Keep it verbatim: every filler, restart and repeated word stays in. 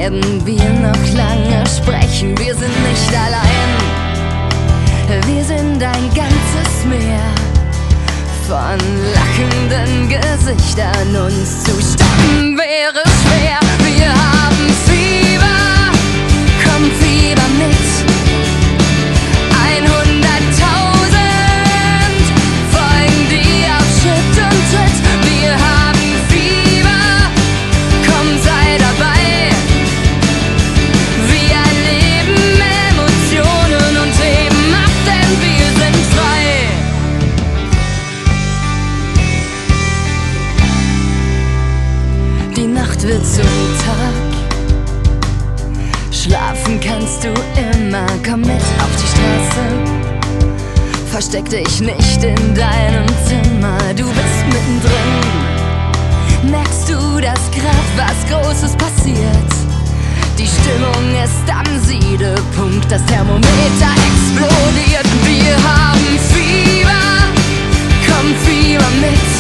werden wir noch lange sprechen. Wir sind nicht allein, wir sind ein ganzes Meer von lachenden Gesichtern. Uns zu stoppen wäre schwer. Wir haben Fieber, komm Fieber mit. Einhunderttausend folgen dir auf Schritt und Tritt. Wir haben Fieber, komm sei dabei. Wir erleben Emotionen und heben ab, denn wir sind frei. Die Nacht wird zum Tag, schlafen kannst du immer, komm mit auf die Straße. Versteck dich nicht in deinem Zimmer, du bist mittendrin. Merkst du, dass grad was Großes passiert? Die Stimmung ist am Siedepunkt, das Thermometer explodiert. Wir haben Fieber, komm Fieber mit.